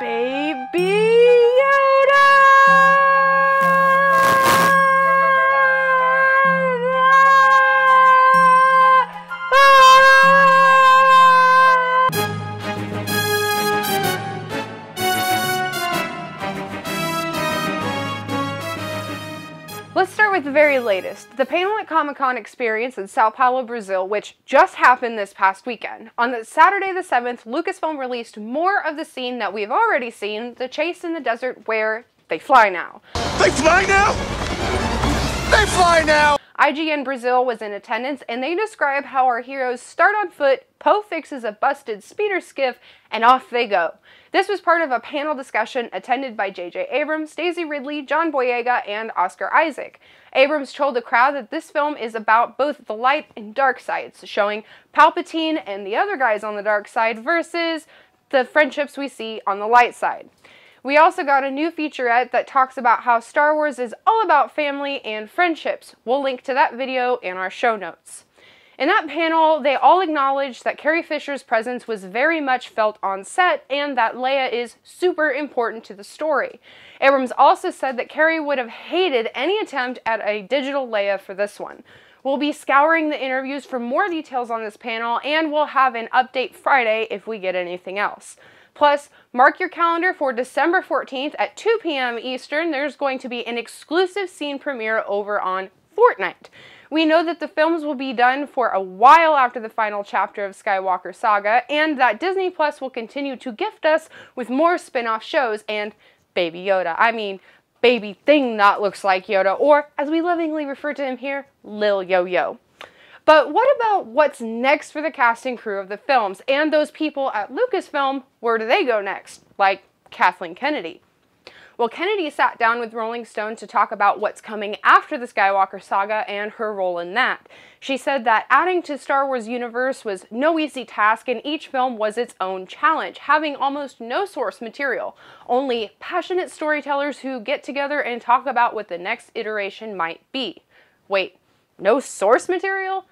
Baby Yoda! Let's start with the very latest, the panel at Comic-Con experience in Sao Paulo, Brazil, which just happened this past weekend. On Saturday the 7th, Lucasfilm released more of the scene that we've already seen, the chase in the desert where they fly now. They fly now? They fly now! IGN Brazil was in attendance, and they describe how our heroes start on foot, Poe fixes a busted speeder skiff, and off they go. This was part of a panel discussion attended by J.J. Abrams, Daisy Ridley, John Boyega, and Oscar Isaac. Abrams told the crowd that this film is about both the light and dark sides, showing Palpatine and the other guys on the dark side versus the friendships we see on the light side. We also got a new featurette that talks about how Star Wars is all about family and friendships. We'll link to that video in our show notes. In that panel, they all acknowledged that Carrie Fisher's presence was very much felt on set and that Leia is super important to the story. Abrams also said that Carrie would have hated any attempt at a digital Leia for this one. We'll be scouring the interviews for more details on this panel, and we'll have an update Friday if we get anything else. Plus, mark your calendar for December 14th at 2 p.m. Eastern. There's going to be an exclusive scene premiere over on Fortnite. We know that the films will be done for a while after the final chapter of Skywalker Saga, and that Disney Plus will continue to gift us with more spin-off shows and Baby Yoda. I mean, baby thing that looks like Yoda, or as we lovingly refer to him here, Lil Yo-Yo. But what about what's next for the cast and crew of the films, and those people at Lucasfilm? Where do they go next? Like Kathleen Kennedy. Well, Kennedy sat down with Rolling Stone to talk about what's coming after the Skywalker Saga and her role in that. She said that adding to Star Wars universe was no easy task, and each film was its own challenge, having almost no source material. Only passionate storytellers who get together and talk about what the next iteration might be. Wait, no source material?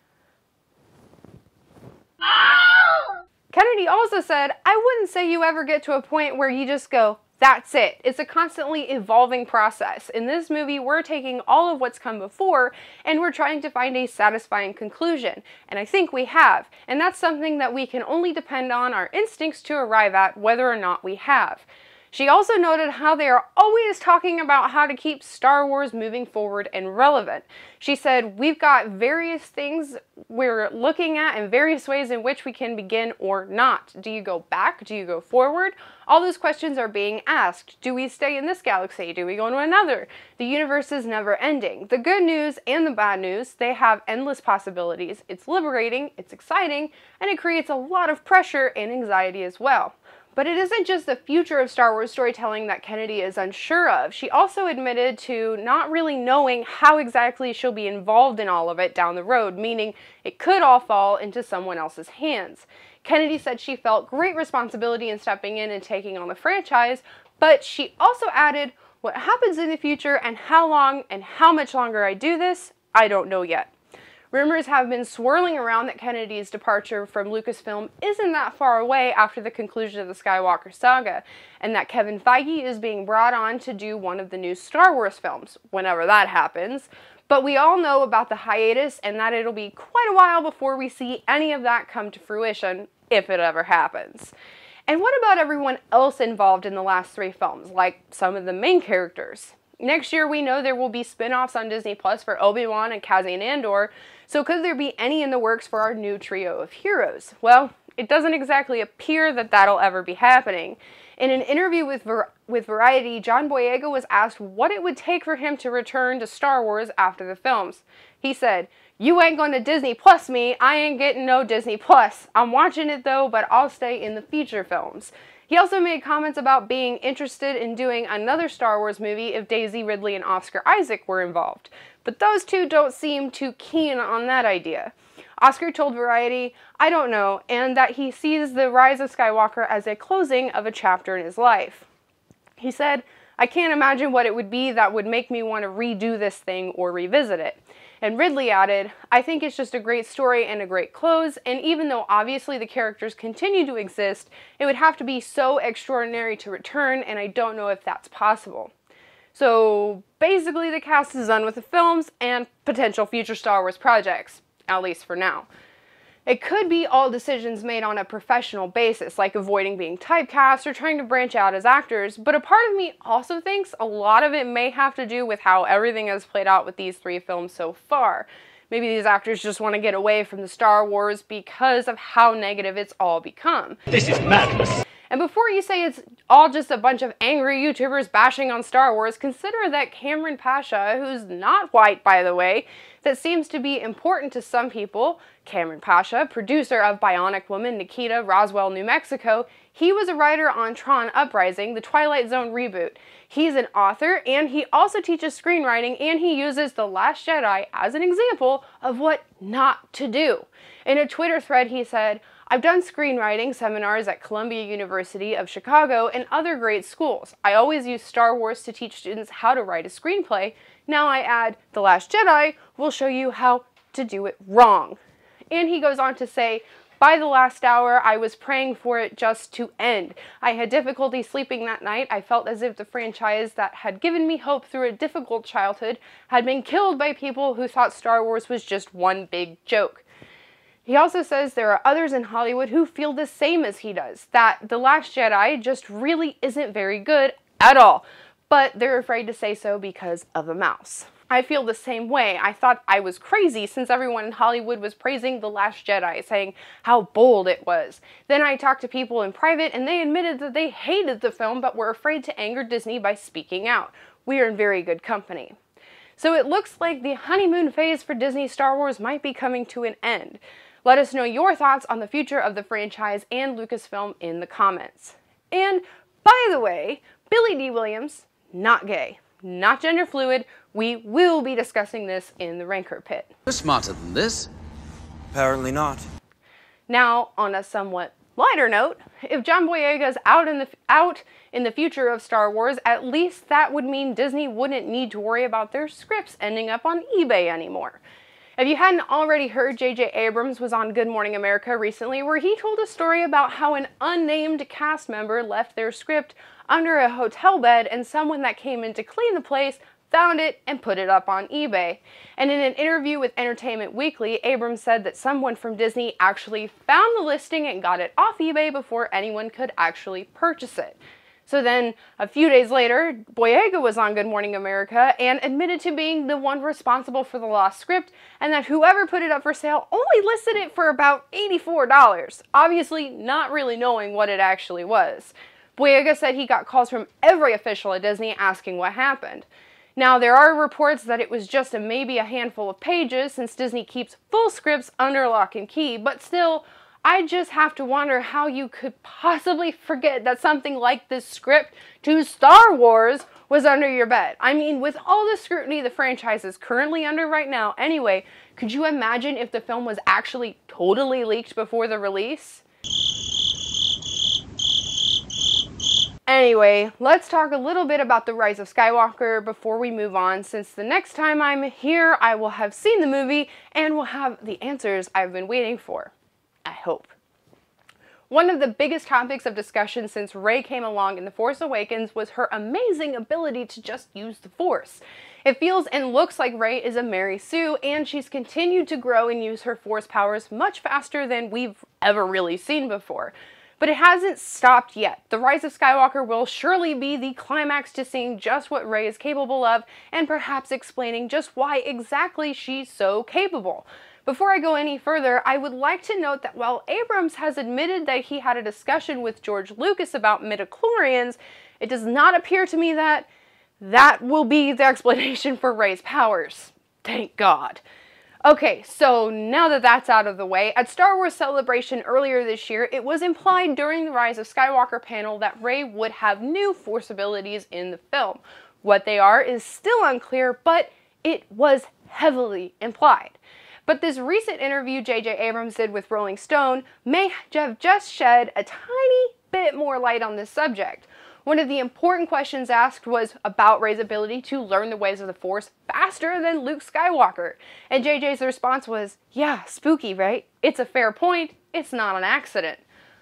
Kennedy also said, I wouldn't say you ever get to a point where you just go, that's it. It's a constantly evolving process. In this movie, we're taking all of what's come before and we're trying to find a satisfying conclusion. And I think we have. And that's something that we can only depend on our instincts to arrive at, whether or not we have. She also noted how they are always talking about how to keep Star Wars moving forward and relevant. She said, we've got various things we're looking at and various ways in which we can begin or not. Do you go back? Do you go forward? All those questions are being asked. Do we stay in this galaxy? Do we go to another? The universe is never ending. The good news and the bad news, they have endless possibilities. It's liberating, it's exciting, and it creates a lot of pressure and anxiety as well. But it isn't just the future of Star Wars storytelling that Kennedy is unsure of. She also admitted to not really knowing how exactly she'll be involved in all of it down the road, meaning it could all fall into someone else's hands. Kennedy said she felt great responsibility in stepping in and taking on the franchise, but she also added, what happens in the future and how long and how much longer I do this, I don't know yet. Rumors have been swirling around that Kennedy's departure from Lucasfilm isn't that far away after the conclusion of the Skywalker Saga, and that Kevin Feige is being brought on to do one of the new Star Wars films, whenever that happens. But we all know about the hiatus and that it'll be quite a while before we see any of that come to fruition, if it ever happens. And what about everyone else involved in the last 3 films, like some of the main characters? Next year, we know there will be spin-offs on Disney Plus for Obi-Wan and Cassian Andor, so could there be any in the works for our new trio of heroes? Well, it doesn't exactly appear that that'll ever be happening. In an interview with Variety, John Boyega was asked what it would take for him to return to Star Wars after the films. He said, "You ain't gonna Disney Plus me, I ain't getting no Disney Plus. I'm watching it though, but I'll stay in the feature films." He also made comments about being interested in doing another Star Wars movie if Daisy Ridley and Oscar Isaac were involved. But those two don't seem too keen on that idea. Oscar told Variety, "I don't know," and that he sees the Rise of Skywalker as a closing of a chapter in his life. He said, "I can't imagine what it would be that would make me want to redo this thing or revisit it." And Ridley added, "I think it's just a great story and a great close, and even though obviously the characters continue to exist, it would have to be so extraordinary to return, and I don't know if that's possible." So basically the cast is done with the films and potential future Star Wars projects, at least for now. It could be all decisions made on a professional basis, like avoiding being typecast or trying to branch out as actors, but a part of me also thinks a lot of it may have to do with how everything has played out with these 3 films so far. Maybe these actors just want to get away from the Star Wars because of how negative it's all become. This is madness! And before you say it's all just a bunch of angry YouTubers bashing on Star Wars, consider that Cameron Pasha, who's not white by the way, that seems to be important to some people, Cameron Pasha, producer of Bionic Woman, Nikita, Roswell, New Mexico, he was a writer on Tron Uprising, the Twilight Zone reboot. He's an author, and he also teaches screenwriting, and he uses The Last Jedi as an example of what not to do. In a Twitter thread he said, "I've done screenwriting seminars at Columbia University of Chicago and other great schools. I always use Star Wars to teach students how to write a screenplay. Now I add, The Last Jedi will show you how to do it wrong." And he goes on to say, "By the last hour, I was praying for it just to end. I had difficulty sleeping that night. I felt as if the franchise that had given me hope through a difficult childhood had been killed by people who thought Star Wars was just one big joke." He also says there are others in Hollywood who feel the same as he does, that The Last Jedi just really isn't very good at all, but they're afraid to say so because of the mouse. I feel the same way. I thought I was crazy since everyone in Hollywood was praising The Last Jedi, saying how bold it was. Then I talked to people in private and they admitted that they hated the film but were afraid to anger Disney by speaking out. We are in very good company. So it looks like the honeymoon phase for Disney Star Wars might be coming to an end. Let us know your thoughts on the future of the franchise and Lucasfilm in the comments. And by the way, Billy Dee Williams, not gay, not gender fluid. We will be discussing this in the Rancor Pit. You're smarter than this. Apparently not. Now, on a somewhat lighter note, if John Boyega's out in the future of Star Wars, at least that would mean Disney wouldn't need to worry about their scripts ending up on eBay anymore. If you hadn't already heard, J.J. Abrams was on Good Morning America recently where he told a story about how an unnamed cast member left their script under a hotel bed and someone that came in to clean the place found it and put it up on eBay. And in an interview with Entertainment Weekly, Abrams said that someone from Disney actually found the listing and got it off eBay before anyone could actually purchase it. So then, a few days later, Boyega was on Good Morning America and admitted to being the one responsible for the lost script, and that whoever put it up for sale only listed it for about $84, obviously not really knowing what it actually was. Boyega said he got calls from every official at Disney asking what happened. Now, there are reports that it was just maybe a handful of pages, since Disney keeps full scripts under lock and key, but still, I just have to wonder how you could possibly forget that something like this script to Star Wars was under your bed. I mean, with all the scrutiny the franchise is currently under right now anyway, could you imagine if the film was actually totally leaked before the release? Anyway, let's talk a little bit about The Rise of Skywalker before we move on, since the next time I'm here, I will have seen the movie and will have the answers I've been waiting for. I hope. One of the biggest topics of discussion since Rey came along in The Force Awakens was her amazing ability to just use the Force. It feels and looks like Rey is a Mary Sue, and she's continued to grow and use her Force powers much faster than we've ever really seen before. But it hasn't stopped yet. The Rise of Skywalker will surely be the climax to seeing just what Rey is capable of, and perhaps explaining just why exactly she's so capable. Before I go any further, I would like to note that while Abrams has admitted that he had a discussion with George Lucas about midichlorians, it does not appear to me that that will be the explanation for Rey's powers. Thank God. Okay, so now that that's out of the way, at Star Wars Celebration earlier this year, it was implied during the Rise of Skywalker panel that Rey would have new Force abilities in the film. What they are is still unclear, but it was heavily implied. But this recent interview J.J. Abrams did with Rolling Stone may have just shed a tiny bit more light on this subject. One of the important questions asked was about Rey's ability to learn the ways of the Force faster than Luke Skywalker. And JJ's response was, yeah, spooky, right? It's a fair point. It's not an accident.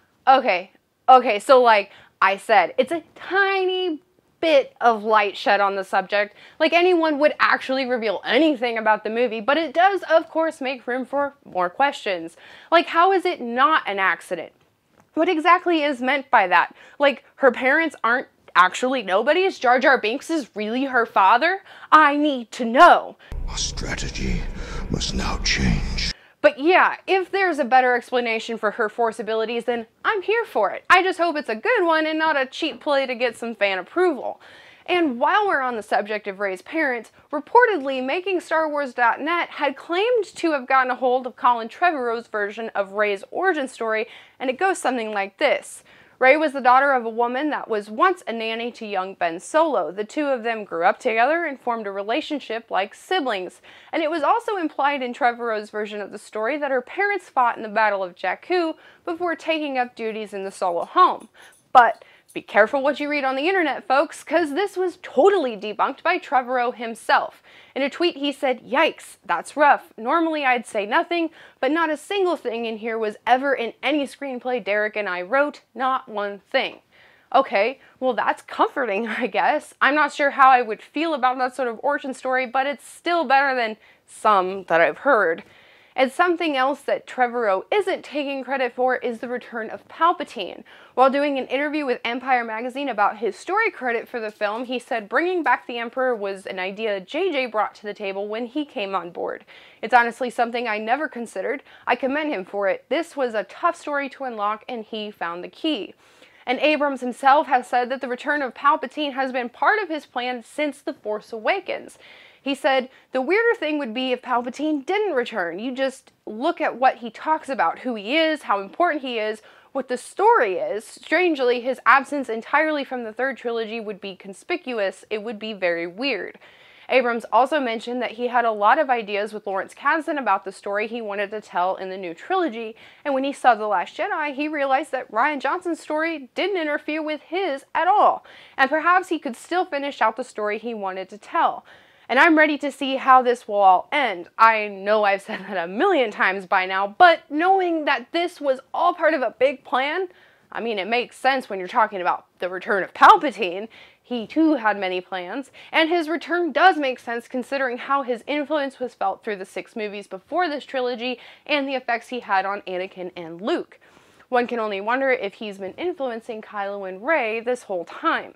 Okay, so like I said, it's a tiny bit of light shed on the subject, like anyone would actually reveal anything about the movie, but it does, of course, make room for more questions. Like, how is it not an accident? What exactly is meant by that? Like, her parents aren't actually nobodies? Jar Jar Binks is really her father? I need to know. Our strategy must now change. But yeah, if there's a better explanation for her Force abilities, then I'm here for it. I just hope it's a good one and not a cheap play to get some fan approval. And while we're on the subject of Rey's parents, reportedly MakingStarWars.net had claimed to have gotten a hold of Colin Trevorrow's version of Rey's origin story, and it goes something like this. Rey was the daughter of a woman that was once a nanny to young Ben Solo. The two of them grew up together and formed a relationship like siblings. And it was also implied in Trevorrow's version of the story that her parents fought in the Battle of Jakku before taking up duties in the Solo home. But be careful what you read on the internet, folks, because this was totally debunked by Trevorrow himself. In a tweet he said, "Yikes, that's rough. Normally I'd say nothing, but not a single thing in here was ever in any screenplay Derek and I wrote, not one thing." Okay, well that's comforting, I guess. I'm not sure how I would feel about that sort of origin story, but it's still better than some that I've heard. And something else that Trevorrow isn't taking credit for is the return of Palpatine. While doing an interview with Empire magazine about his story credit for the film, he said bringing back the Emperor was an idea JJ brought to the table when he came on board. It's honestly something I never considered. I commend him for it. This was a tough story to unlock and he found the key. And Abrams himself has said that the return of Palpatine has been part of his plan since The Force Awakens. He said, the weirder thing would be if Palpatine didn't return. You just look at what he talks about, who he is, how important he is, what the story is. Strangely, his absence entirely from the third trilogy would be conspicuous. It would be very weird. Abrams also mentioned that he had a lot of ideas with Lawrence Kasdan about the story he wanted to tell in the new trilogy, and when he saw The Last Jedi, he realized that Rian Johnson's story didn't interfere with his at all, and perhaps he could still finish out the story he wanted to tell. And I'm ready to see how this will all end. I know I've said that a million times by now, but knowing that this was all part of a big plan, I mean, it makes sense when you're talking about the return of Palpatine. He too had many plans, and his return does make sense considering how his influence was felt through the 6 movies before this trilogy and the effects he had on Anakin and Luke. One can only wonder if he's been influencing Kylo and Rey this whole time.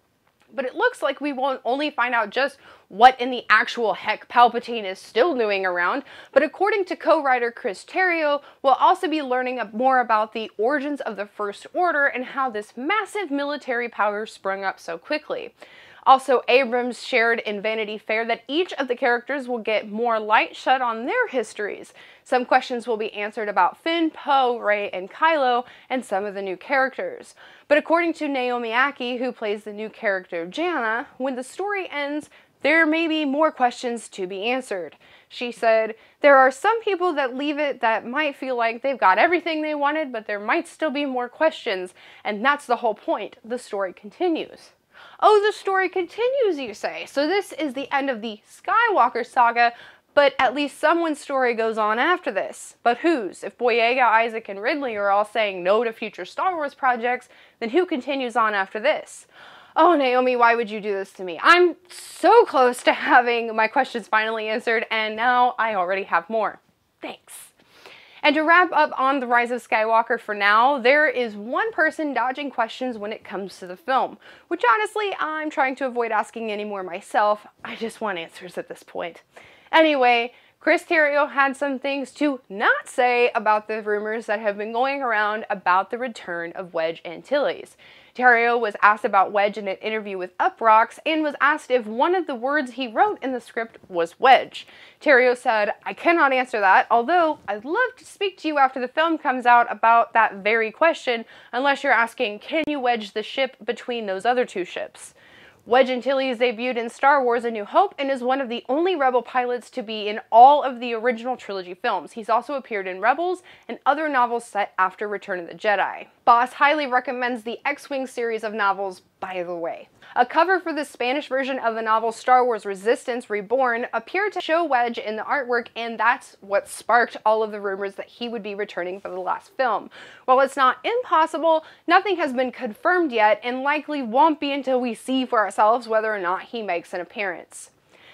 But it looks like we won't only find out just what in the actual heck Palpatine is still doing around, but according to co-writer Chris Terrio, we'll also be learning more about the origins of the First Order and how this massive military power sprung up so quickly. Also, Abrams shared in Vanity Fair that each of the characters will get more light shed on their histories. Some questions will be answered about Finn, Poe, Rey, and Kylo, and some of the new characters. But according to Naomi Ackie, who plays the new character Jannah, when the story ends, there may be more questions to be answered. She said, "There are some people that leave it that might feel like they've got everything they wanted, but there might still be more questions, and that's the whole point. The story continues." Oh, the story continues, you say? So this is the end of the Skywalker saga, but at least someone's story goes on after this. But whose? If Boyega, Isaac, and Ridley are all saying no to future Star Wars projects, then who continues on after this? Oh, Naomi, why would you do this to me? I'm so close to having my questions finally answered, and now I already have more. Thanks. And to wrap up on The Rise of Skywalker for now, there is one person dodging questions when it comes to the film, which honestly, I'm trying to avoid asking anymore myself. I just want answers at this point. Anyway, Chris Terrio had some things to not say about the rumors that have been going around about the return of Wedge Antilles. Terrio was asked about Wedge in an interview with Uproxx and was asked if one of the words he wrote in the script was Wedge. Terrio said, "I cannot answer that, although I'd love to speak to you after the film comes out about that very question, unless you're asking, can you wedge the ship between those other 2 ships?" Wedge Antilles debuted in Star Wars: A New Hope and is one of the only Rebel pilots to be in all of the original trilogy films. He's also appeared in Rebels and other novels set after Return of the Jedi. Boss highly recommends the X-Wing series of novels, by the way. A cover for the Spanish version of the novel Star Wars Resistance Reborn appeared to show Wedge in the artwork, and that's what sparked all of the rumors that he would be returning for the last film. While it's not impossible, nothing has been confirmed yet, and likely won't be until we see for ourselves whether or not he makes an appearance.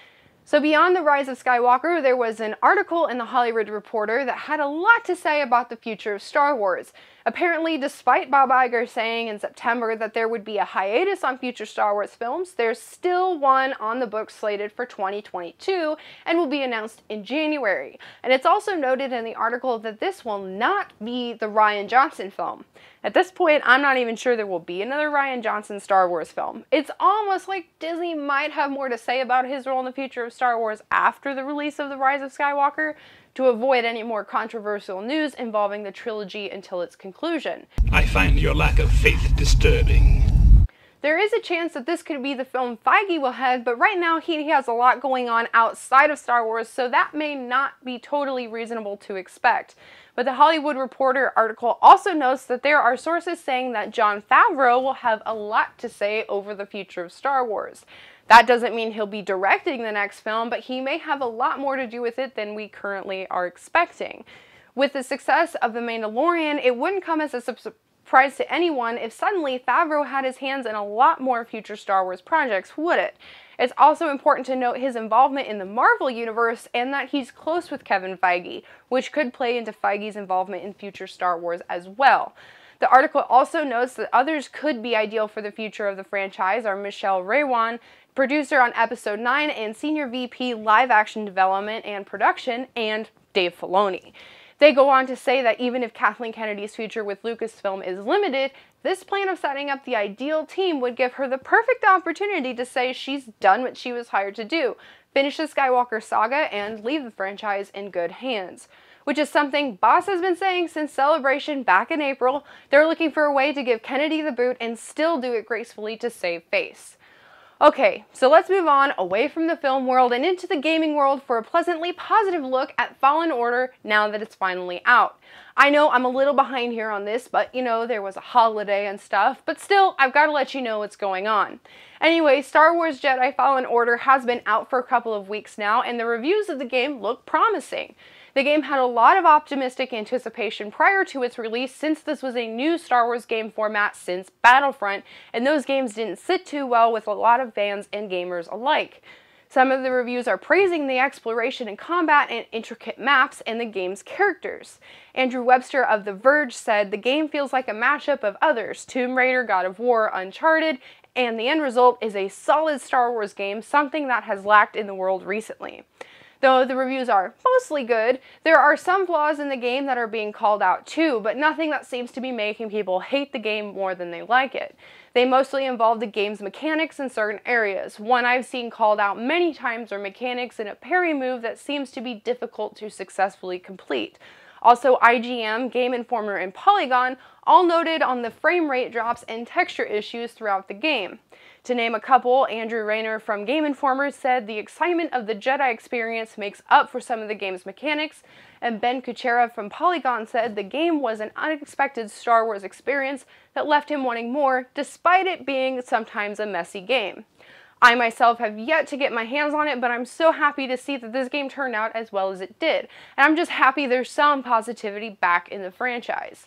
So beyond The Rise of Skywalker, there was an article in The Hollywood Reporter that had a lot to say about the future of Star Wars. Apparently, despite Bob Iger saying in September that there would be a hiatus on future Star Wars films, there's still one on the books slated for 2022 and will be announced in January. And it's also noted in the article that this will not be the Rian Johnson film. At this point, I'm not even sure there will be another Rian Johnson Star Wars film. It's almost like Disney might have more to say about his role in the future of Star Wars after the release of The Rise of Skywalker, to avoid any more controversial news involving the trilogy until its conclusion. I find your lack of faith disturbing. There is a chance that this could be the film Feige will head, but right now he has a lot going on outside of Star Wars, so that may not be totally reasonable to expect. But the Hollywood Reporter article also notes that there are sources saying that Jon Favreau will have a lot to say over the future of Star Wars. That doesn't mean he'll be directing the next film, but he may have a lot more to do with it than we currently are expecting. With the success of The Mandalorian, it wouldn't come as a surprise to anyone if suddenly Favreau had his hands in a lot more future Star Wars projects, would it? It's also important to note his involvement in the Marvel Universe and that he's close with Kevin Feige, which could play into Feige's involvement in future Star Wars as well. The article also notes that others could be ideal for the future of the franchise are Michelle Raywan, producer on Episode 9 and Senior VP Live Action Development and Production, and Dave Filoni. They go on to say that even if Kathleen Kennedy's future with Lucasfilm is limited, this plan of setting up the ideal team would give her the perfect opportunity to say she's done what she was hired to do, finish the Skywalker saga, and leave the franchise in good hands. Which is something Boss has been saying since Celebration back in April. They're looking for a way to give Kennedy the boot and still do it gracefully to save face. Okay, so let's move on away from the film world and into the gaming world for a pleasantly positive look at Fallen Order now that it's finally out. I know I'm a little behind here on this, but you know, there was a holiday and stuff, but still, I've got to let you know what's going on. Anyway, Star Wars Jedi Fallen Order has been out for a couple of weeks now, and the reviews of the game look promising. The game had a lot of optimistic anticipation prior to its release since this was a new Star Wars game format since Battlefront, and those games didn't sit too well with a lot of fans and gamers alike. Some of the reviews are praising the exploration and combat and intricate maps and the game's characters. Andrew Webster of The Verge said, "The game feels like a mashup of others, Tomb Raider, God of War, Uncharted, and the end result is a solid Star Wars game, something that has lacked in the world recently." Though the reviews are mostly good, there are some flaws in the game that are being called out too, but nothing that seems to be making people hate the game more than they like it. They mostly involve the game's mechanics in certain areas. One I've seen called out many times are mechanics in a parry move that seems to be difficult to successfully complete. Also, IGN, Game Informer, and Polygon all noted on the frame rate drops and texture issues throughout the game. To name a couple, Andrew Rayner from Game Informer said the excitement of the Jedi experience makes up for some of the game's mechanics, and Ben Kuchera from Polygon said the game was an unexpected Star Wars experience that left him wanting more, despite it being sometimes a messy game. I myself have yet to get my hands on it, but I'm so happy to see that this game turned out as well as it did, and I'm just happy there's some positivity back in the franchise.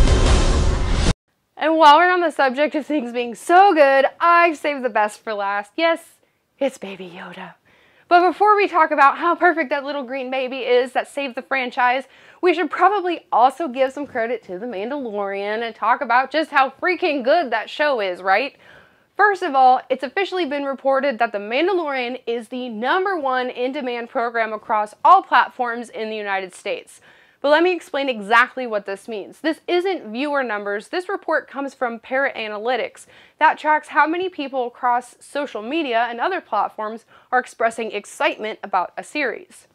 And while we're on the subject of things being so good, I've saved the best for last. Yes, it's Baby Yoda. But before we talk about how perfect that little green baby is that saved the franchise, we should probably also give some credit to The Mandalorian and talk about just how freaking good that show is, right? First of all, it's officially been reported that The Mandalorian is the #1 in-demand program across all platforms in the United States. But let me explain exactly what this means. This isn't viewer numbers. This report comes from Parrot Analytics that tracks how many people across social media and other platforms are expressing excitement about a series.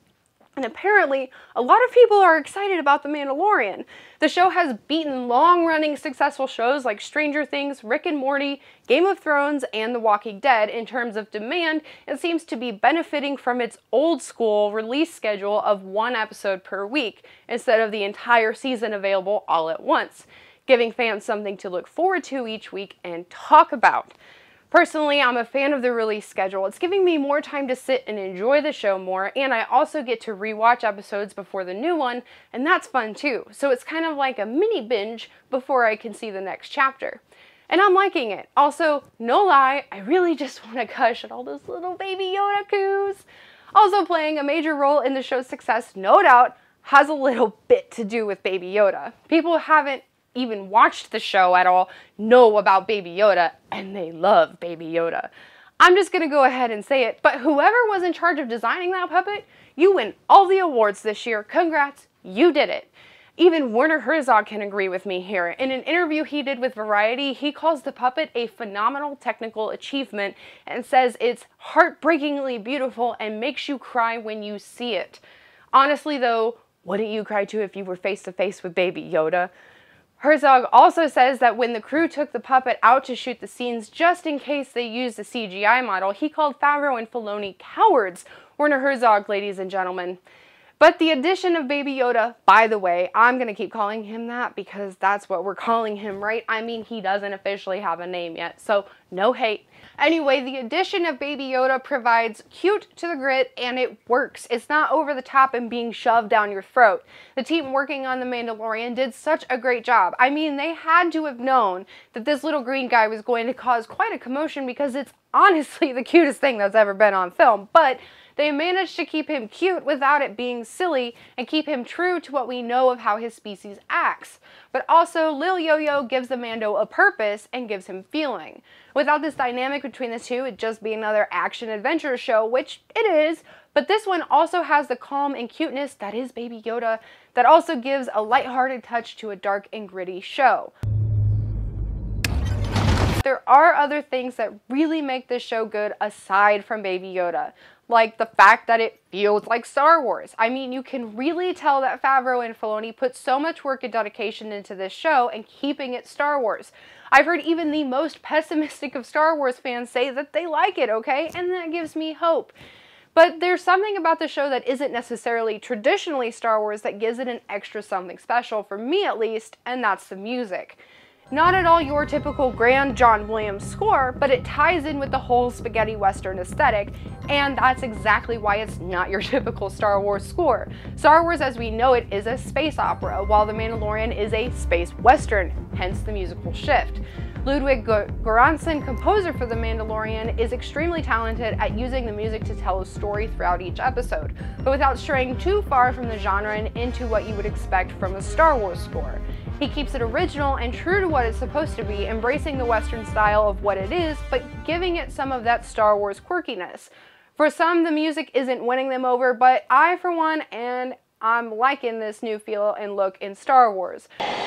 And apparently, a lot of people are excited about The Mandalorian. The show has beaten long-running successful shows like Stranger Things, Rick and Morty, Game of Thrones, and The Walking Dead in terms of demand, and seems to be benefiting from its old-school release schedule of 1 episode per week, instead of the entire season available all at once, giving fans something to look forward to each week and talk about. Personally, I'm a fan of the release schedule. It's giving me more time to sit and enjoy the show more, and I also get to rewatch episodes before the new one, and that's fun too. So it's kind of like a mini binge before I can see the next chapter. And I'm liking it. Also, no lie, I really just want to gush at all those little baby Yoda coos. Also playing a major role in the show's success, no doubt, has a little bit to do with Baby Yoda. People haven't even watched the show at all know about Baby Yoda, and they love Baby Yoda. I'm just gonna go ahead and say it, but whoever was in charge of designing that puppet, you win all the awards this year. Congrats, you did it. Even Werner Herzog can agree with me here. In an interview he did with Variety, he calls the puppet a phenomenal technical achievement and says it's heartbreakingly beautiful and makes you cry when you see it. Honestly though, wouldn't you cry too if you were face to face with Baby Yoda? Herzog also says that when the crew took the puppet out to shoot the scenes just in case they used a CGI model, he called Favreau and Filoni cowards. Werner Herzog, ladies and gentlemen. But the addition of Baby Yoda, by the way, I'm going to keep calling him that because that's what we're calling him, right? I mean, he doesn't officially have a name yet, so no hate. Anyway, the addition of Baby Yoda provides cute to the grit, and it works. It's not over the top and being shoved down your throat. The team working on The Mandalorian did such a great job. I mean, they had to have known that this little green guy was going to cause quite a commotion because it's honestly the cutest thing that's ever been on film, but they managed to keep him cute without it being silly and keep him true to what we know of how his species acts. But also, Lil Yo-Yo gives the Mando a purpose and gives him feeling. Without this dynamic between the two, it'd just be another action-adventure show, which it is, but this one also has the calm and cuteness that is Baby Yoda, that also gives a lighthearted touch to a dark and gritty show. There are other things that really make this show good aside from Baby Yoda, like the fact that it feels like Star Wars. I mean, you can really tell that Favreau and Filoni put so much work and dedication into this show and keeping it Star Wars. I've heard even the most pessimistic of Star Wars fans say that they like it, okay? And that gives me hope. But there's something about the show that isn't necessarily traditionally Star Wars that gives it an extra something special, for me at least, and that's the music. Not at all your typical grand John Williams score, but it ties in with the whole spaghetti western aesthetic, and that's exactly why it's not your typical Star Wars score. Star Wars as we know it is a space opera, while The Mandalorian is a space western, hence the musical shift. Ludwig Göransson, composer for The Mandalorian, is extremely talented at using the music to tell a story throughout each episode, but without straying too far from the genre and into what you would expect from a Star Wars score. He keeps it original and true to what it's supposed to be, embracing the Western style of what it is, but giving it some of that Star Wars quirkiness. For some, the music isn't winning them over, but I, for one, and I'm liking this new feel and look in Star Wars.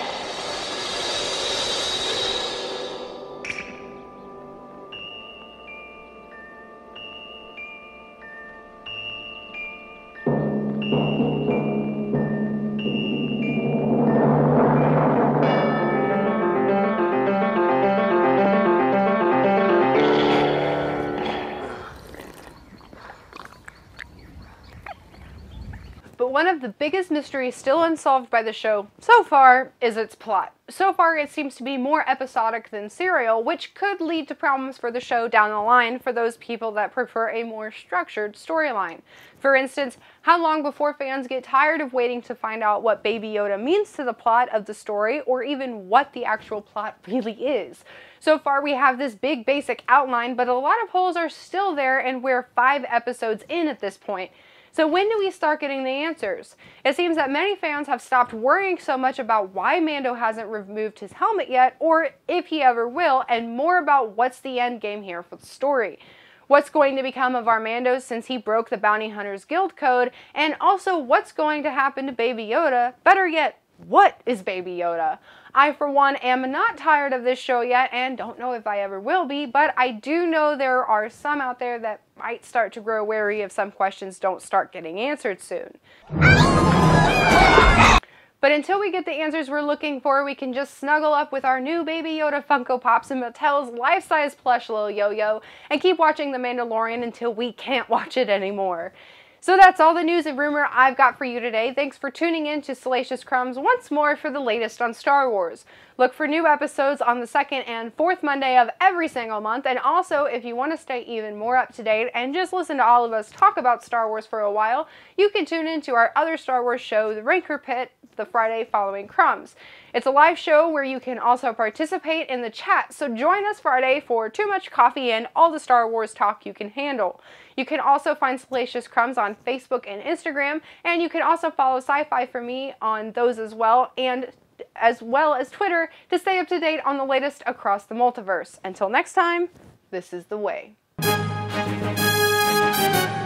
But one of the biggest mysteries still unsolved by the show so far is its plot. So far it seems to be more episodic than serial, which could lead to problems for the show down the line for those people that prefer a more structured storyline. For instance, how long before fans get tired of waiting to find out what Baby Yoda means to the plot of the story, or even what the actual plot really is? So far we have this big basic outline, but a lot of holes are still there, and we're 5 episodes in at this point. So when do we start getting the answers? It seems that many fans have stopped worrying so much about why Mando hasn't removed his helmet yet, or if he ever will, and more about what's the end game here for the story. What's going to become of our Mando since he broke the Bounty Hunters Guild code, and also what's going to happen to Baby Yoda, better yet, What is Baby Yoda? I, for one, am not tired of this show yet and don't know if I ever will be, but I do know there are some out there that might start to grow wary if some questions don't start getting answered soon. But until we get the answers we're looking for, we can just snuggle up with our new Baby Yoda Funko Pops and Mattel's life-size plush Lil Yo-Yo and keep watching The Mandalorian until we can't watch it anymore. So that's all the news and rumor I've got for you today. Thanks for tuning in to Salacious Crumbs once more for the latest on Star Wars. Look for new episodes on the 2nd and 4th Monday of every single month, and also if you want to stay even more up to date and just listen to all of us talk about Star Wars for a while, you can tune in to our other Star Wars show, The Rancor Pit, the Friday following Crumbs. It's a live show where you can also participate in the chat, so join us Friday for Too Much Coffee and all the Star Wars talk you can handle. You can also find Salacious Crumbs on Facebook and Instagram, and you can also follow Sci-Fi for Me on those as well as Twitter to stay up to date on the latest across the multiverse. Until next time, this is the way.